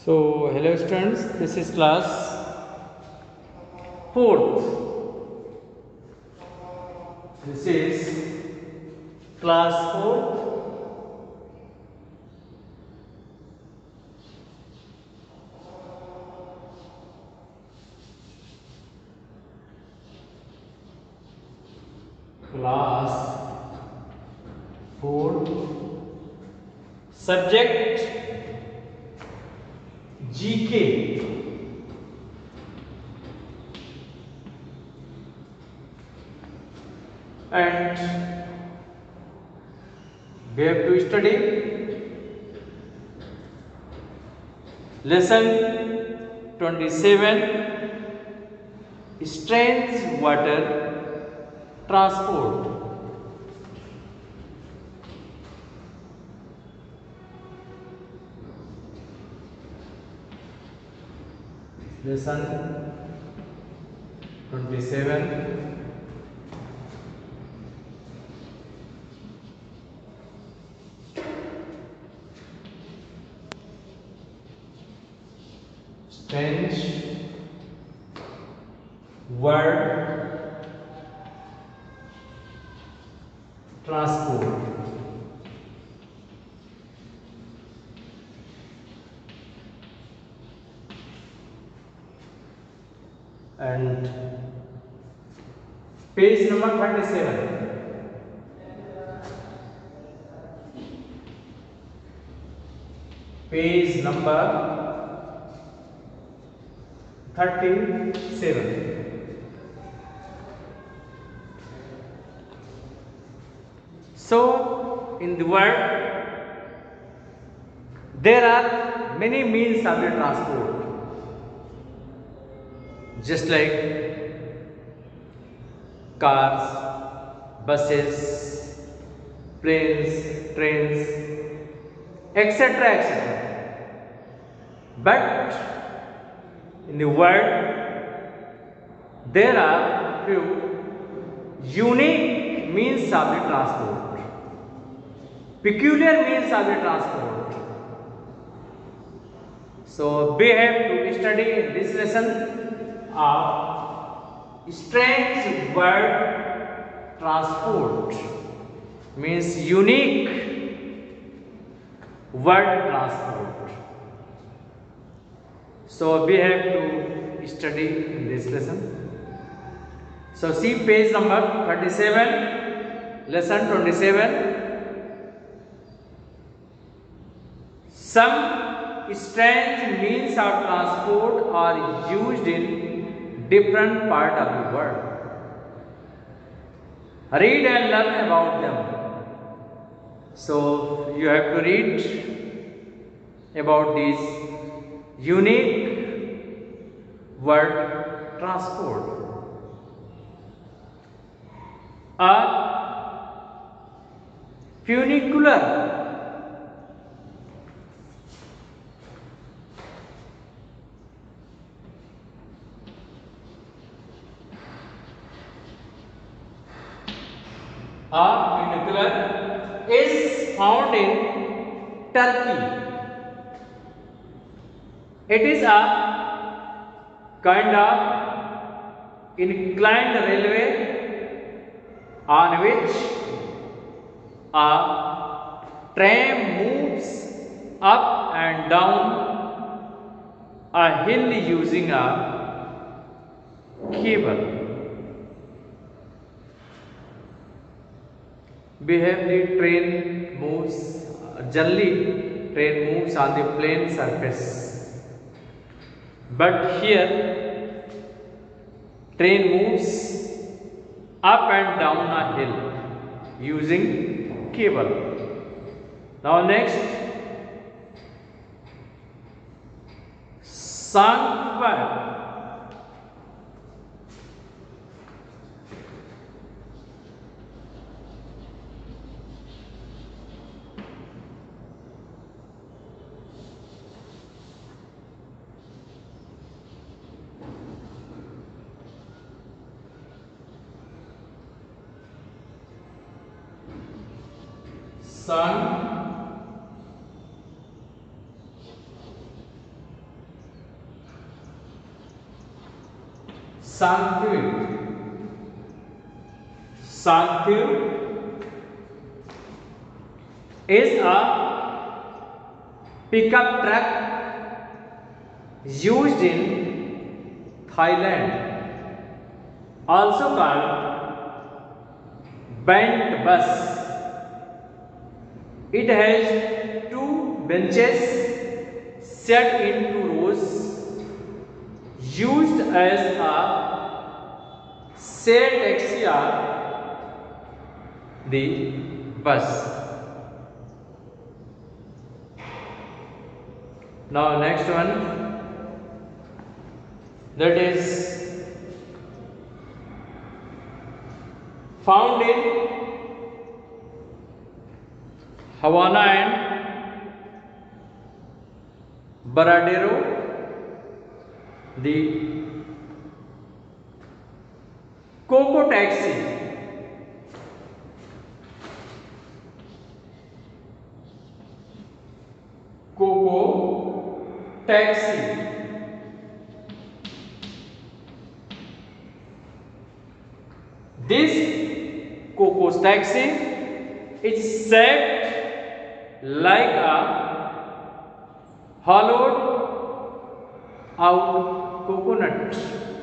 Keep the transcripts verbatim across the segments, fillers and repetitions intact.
So, hello students, this is class fourth. This is class fourth. Class fourth. Subject G K. And we have to study lesson twenty-seven, strange water transport. Lesson twenty-seven. Strange word transport. And page number thirty-seven. Page number thirty-seven. So, in the world, there are many means of the transport, just like cars, buses, planes, trains, et cetera et cetera. But in the world, there are few unique means of the transport, peculiar means of the transport. So we have to study in this lesson of strange word transport, means unique word transport. So we have to study in this lesson. So see page number thirty-seven, lesson twenty-seven. Some strange means of transport are used in different part of the world. Read and learn about them. So you have to read about these unique word transport. A funicular. A funicular is found in Turkey. It is a kind of inclined railway on which a tram moves up and down a hill using a cable. We have the train moves, generally train moves on the plane surface, but here train moves up and down a hill using cable. Now next, songbird. Sun Sangtuig. Sangtuig is a pickup truck used in Thailand, also called bent bus. It has two benches set in two rows, used as a shared taxi or the bus. Now next one, that is found in Havana and Baradero, the Coco taxi. Coco taxi. This Coco's taxi is shaped like a hollowed out coconut.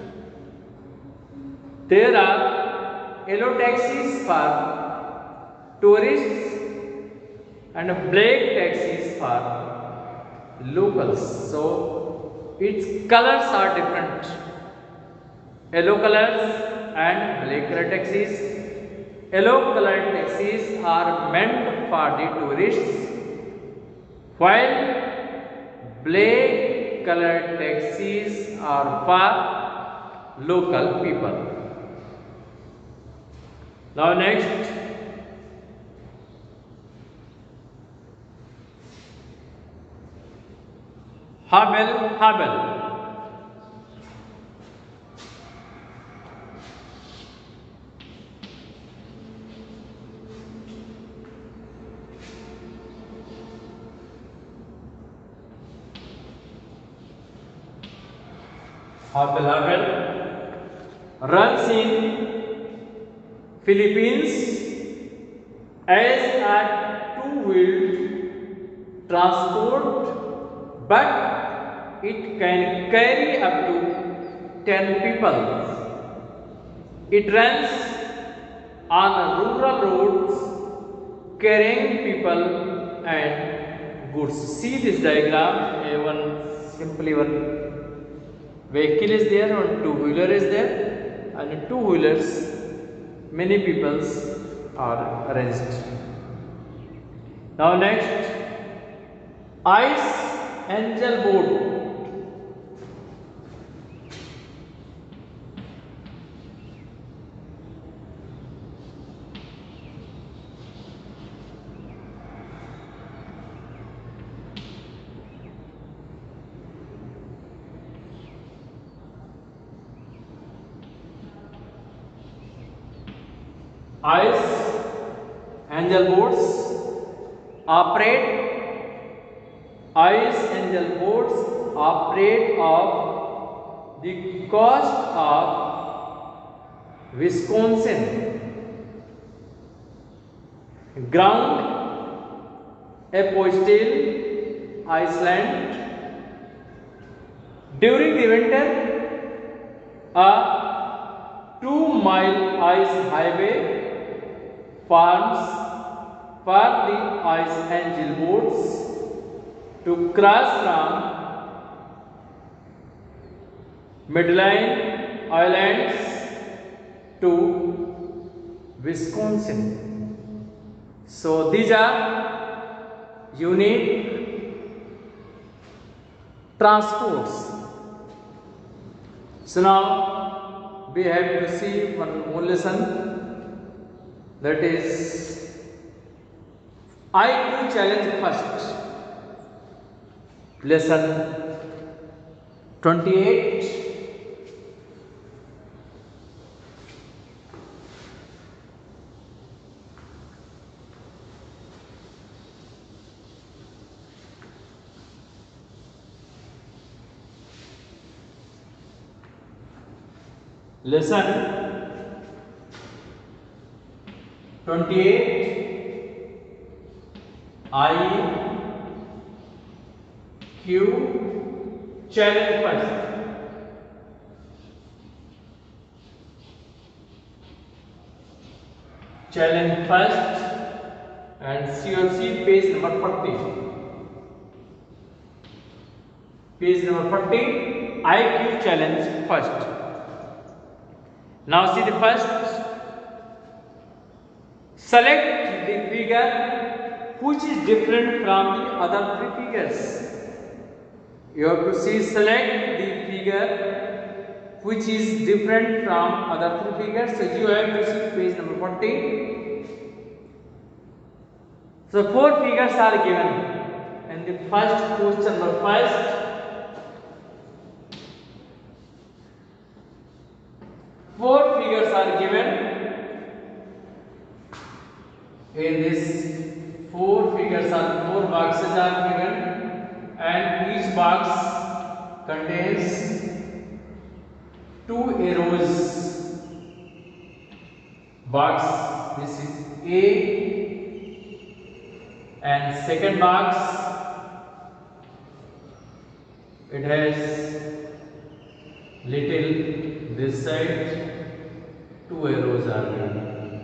There are yellow taxis for tourists and black taxis for locals. So its colors are different. Yellow colors and black color taxis. Yellow colored taxis are meant for the tourists, while black colored taxis are for local people. Now next, Habel Habel. Habel Habel runs in Philippines as a two-wheeled transport, but it can carry up to ten people. It runs on rural roads carrying people and goods. See this diagram, a one simply one vehicle is there, one two-wheeler is there, and in two-wheelers many peoples are arranged. Now next, Ice Angel Boat. Ice Angel boats operate. Ice Angel boats operate off the coast of Wisconsin. Ground Apostille Iceland. During the winter, a two-mile ice highway forms for the Ice Angel boats to cross from Midland Islands to Wisconsin. So these are unique transports. So now we have to see one more lesson, that is I Q challenge first. Lesson twenty-eight. lesson twenty-eight, I Q challenge first. Challenge first and C O C page number forty. Page number forty, I Q challenge first. Now see the first. Select the figure which is different from the other three figures. You have to see, select the figure which is different from other three figures. So you have to see page number forty. So four figures are given, and the first question, the first four figures are given. In this four figures are four boxes are given, and each box contains two arrows. Box, this is A, and second box, it has little this side, two arrows are given.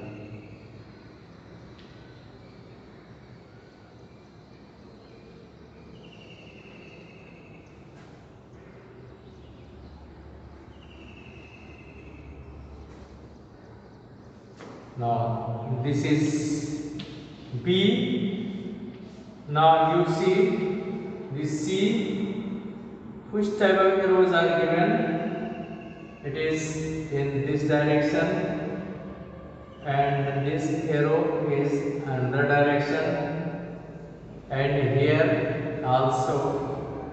Now this is B. Now you see this C. Which type of arrows are given? It is in this direction, and this arrow is another direction, and here also.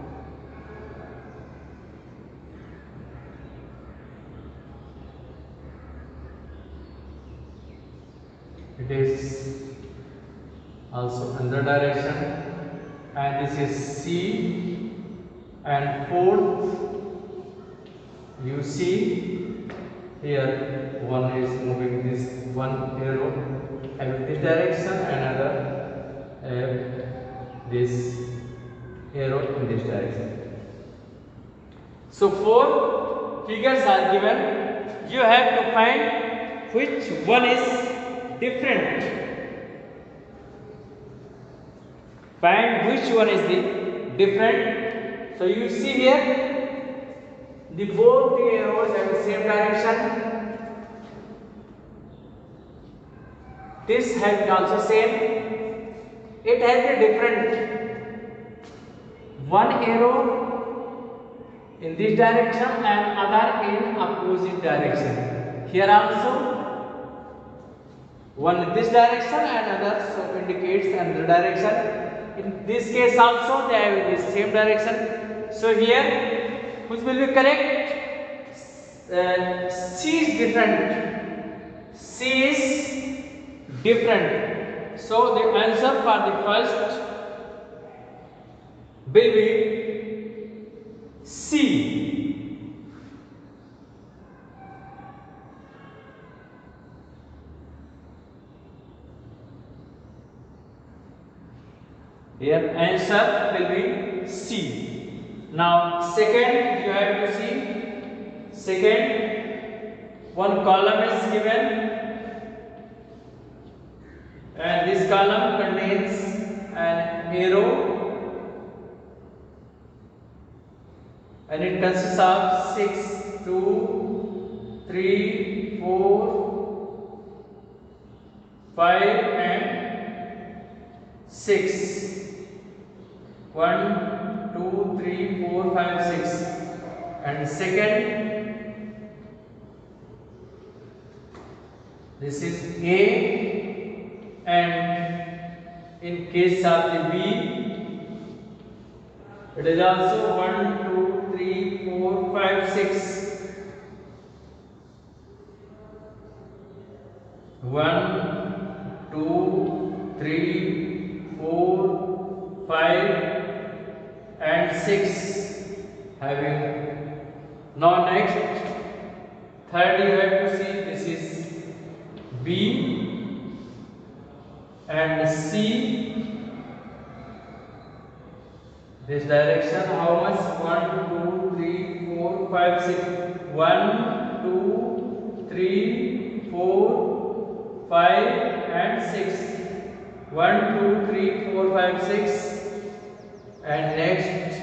It is also another direction, and this is C, and fourth you see here one is moving this one arrow in this direction, another uh, this arrow in this direction. So four figures are given. You have to find which one is different. Find which one is the different. So you see here, the both the arrows have the same direction. This has also same. It has a different. One arrow in this direction and other in opposite direction. Here also one in this direction and other so indicates another direction. In this case also they have the same direction. So here which will be correct? Uh, C is different. C is different. So the answer for the first will be C. Here answer will be C. Now second you have to see, second one column is given, and this column contains an arrow, and it consists of six, two, three, four, five and six. One, two, three, four, five, six. And second, this is A, and in case of the B, it is also one, two, three, four, five, six. One, two, three, four, five, and six having. Now next Third, you have to see this is B and C. This direction, how much? One, two, three, four, five, six. One, two, three, four, five, and six. One, two, three, four, five, six. And next,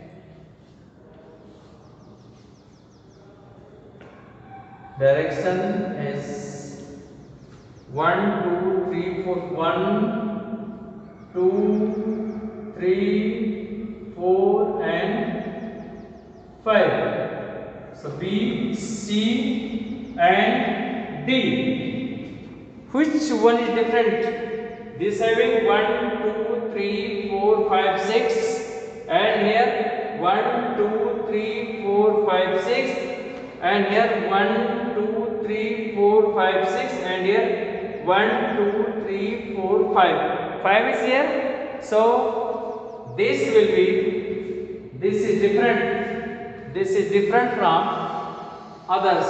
direction is one, two, three, four. One, two, three, four, and five. So B, C, and D. Which one is different? This having one, two, three, four, five, six, and here one, two, three, four, five, six, and here one, two, three, four, five, six, and here one, two, three, four, five. Five is here. So this will be. This is different. This is different from others.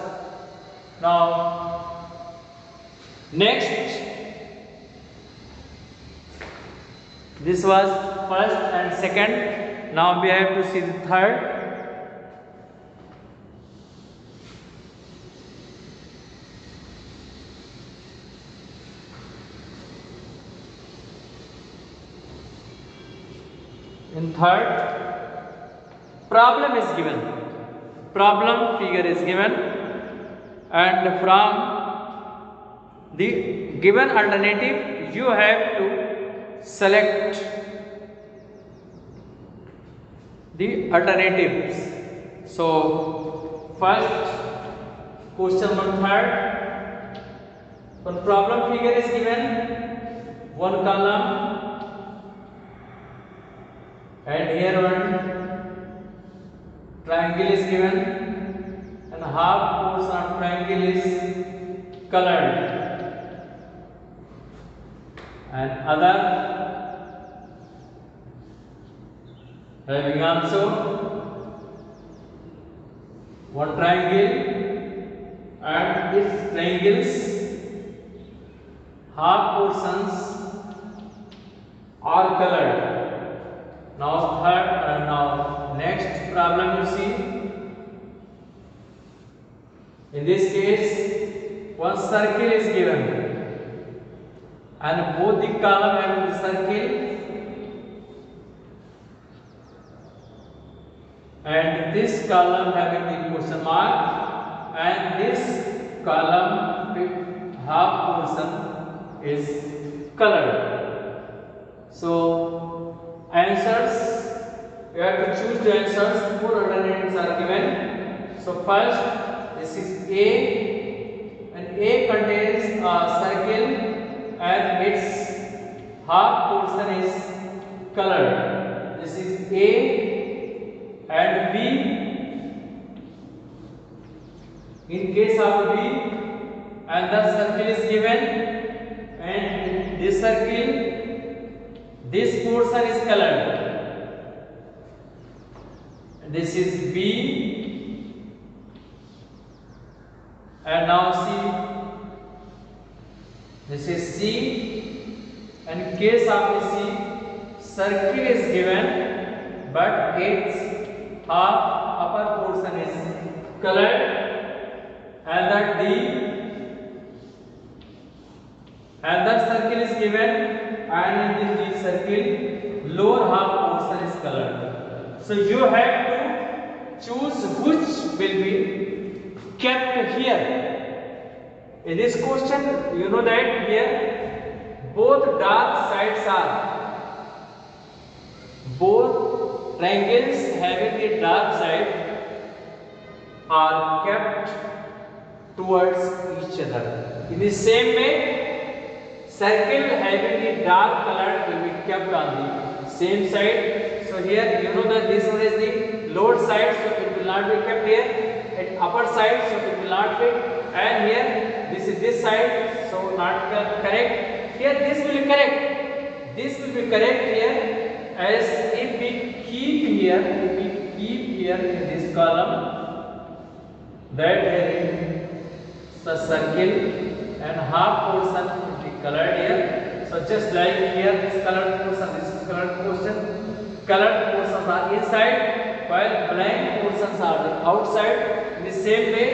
Now, next, this was first and second. Now we have to see the third. In third, problem is given. Problem figure is given, and from the given alternative you have to select the alternatives. So first question number third, one problem figure is given, one column, and here one triangle is given, and half portion of triangle is colored, and other having also one triangle, and its triangles half portions are colored. Now third, uh, now next problem you see. In this case, one circle is given, and both the column having the circle, and this column having the question mark, and this column with half portion is colored. So answers, you have to choose the answers. Four alternatives are given. So first, this is A, and A contains a circle and its half portion is colored. This is A, and B. In case of B, and the circle is given, and this circle, this portion is colored. This is B, and now C. This is C, and in case of the C, circle is given, but its half upper portion is colored, and the D, and the circle is given, and in this circle lower half portion is colored. So you have to choose which will be kept here. In this question, you know that here both dark sides are, both triangles having the dark side are kept towards each other. In the same way, circle having the dark color will be kept on the same side. So here you know that this one is the lower side, so it will not be kept here, and upper side, so it will not be, and here this is this side, so not correct. Here this will be correct. This will be correct here, as if we keep here, if we keep here in this column, that the circle and half portion will be colored here. So just like here, this colored portion, this is colored portion, colored portions are inside, while blank portions are the outside. In the same way,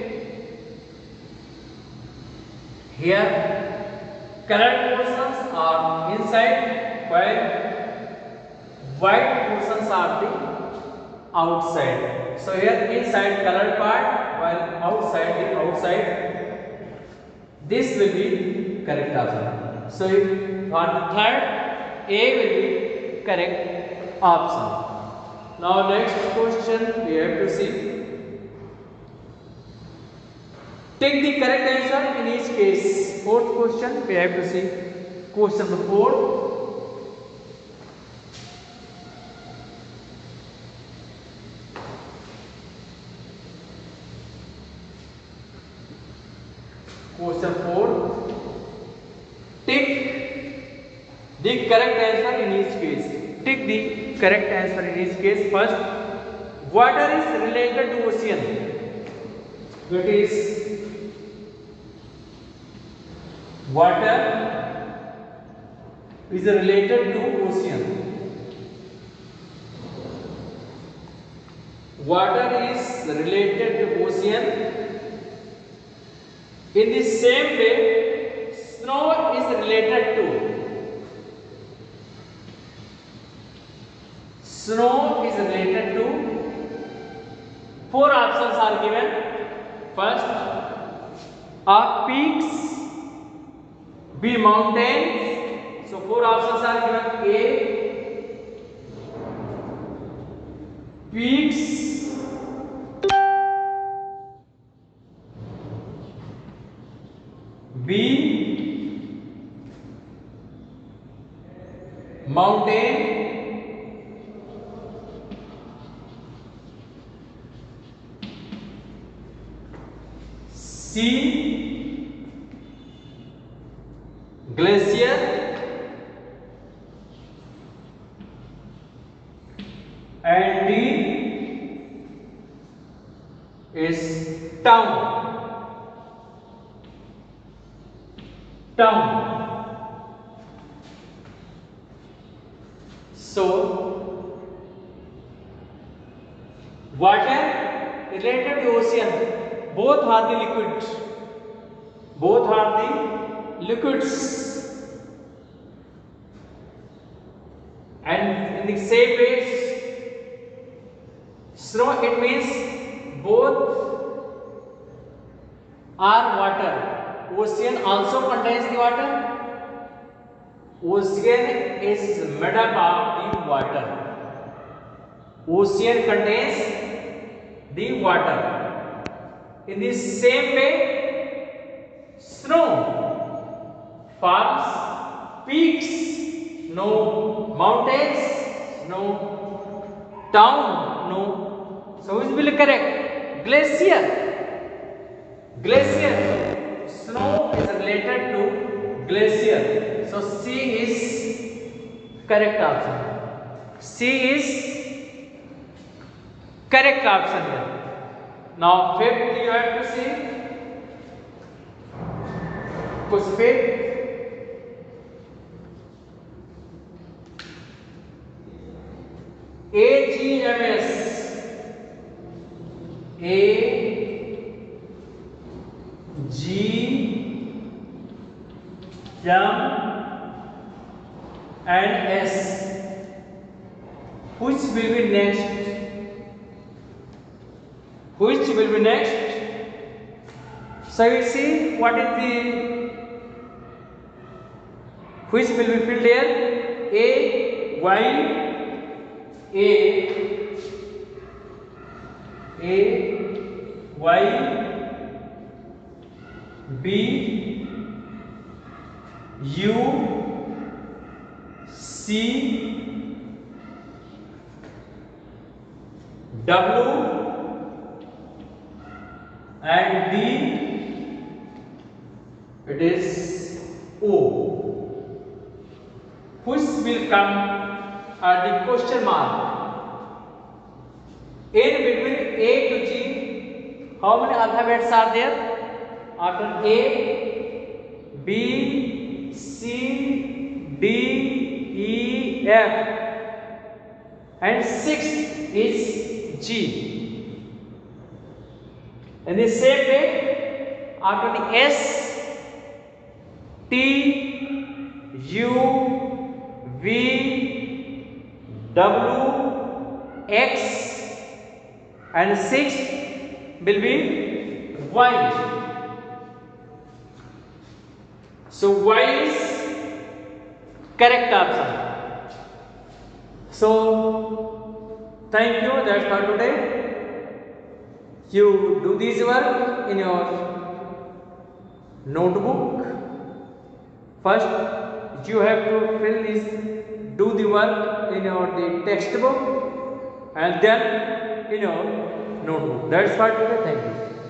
here colored portions are inside, while white portions are the outside. So here inside colored part, while outside the outside. This will be correct option. So for the third, A will be correct option. Now next question we have to see. Take the correct answer in each case. Fourth question we have to see. Question number four. Question four. Tick the correct answer in each case. Tick the correct answer in each case. First, water is related to ocean. That is, water is related to ocean. Water is related to ocean. In the same way, snow is related to. Snow is related to. Four options are given. First, are peaks, B mountains. So four options are given. A, peaks, B, mountain, C, glacier, and D is town. Town. So, water related to ocean, both are the liquids. Both are the liquids. And in the same way, snow, it means both are water. Ocean also contains the water. Ocean is made up of the water. Ocean contains the water. In the same way, snow forms peaks, no mountains, no town, no. So which will be correct? Glacier. Glacier. Snow is related to glacier. So C is correct option. C is correct option here. Now fifth you have to see. Question fifth. A G M S. A G M and S. Which will be next? Which will be next? So you see what is the which will be filled here? A Y A A Y B U C W and D, it is O. Which will come at the question mark? In between A to G, how many alphabets are there? after A, B, C, D, E, F, and sixth is G. In the same way, after the S, T, U, V, W, X, and sixth will be Y. So Y is correct option. So thank you. That's for today. You do this work in your notebook. First, you have to fill this, do the work in your the textbook, and then in your notebook. That's for today. Thank you.